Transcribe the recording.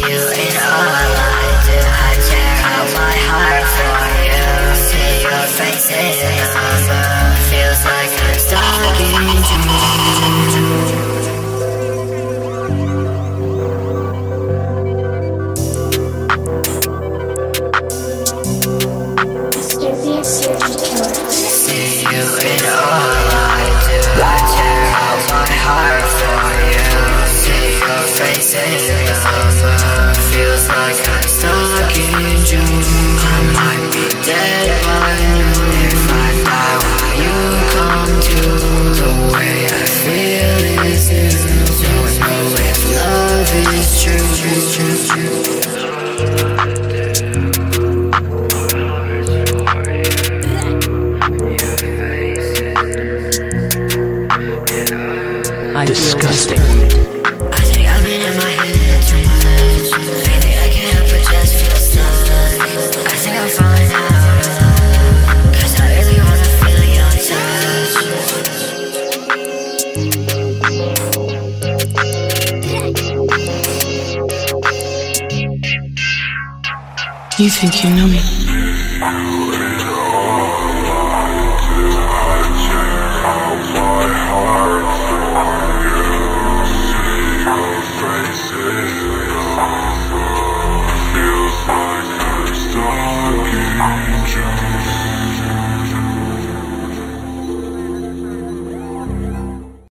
you in all I do. I tear out my heart for you. See your face in the number. Feels like I'm stalking you. See you in all I do. I tear out my heart for you. See your face in the number. Feels like I'm stalking you. I might be dead by noon if I die while you come to. The way I feel is new. Don't know if love is true. Disgusting. I think I've been in my head too much. Lately I can't help but just feel stuck. I think I'm falling out of love, 'cause I really wanna feel your touch. You think you know me?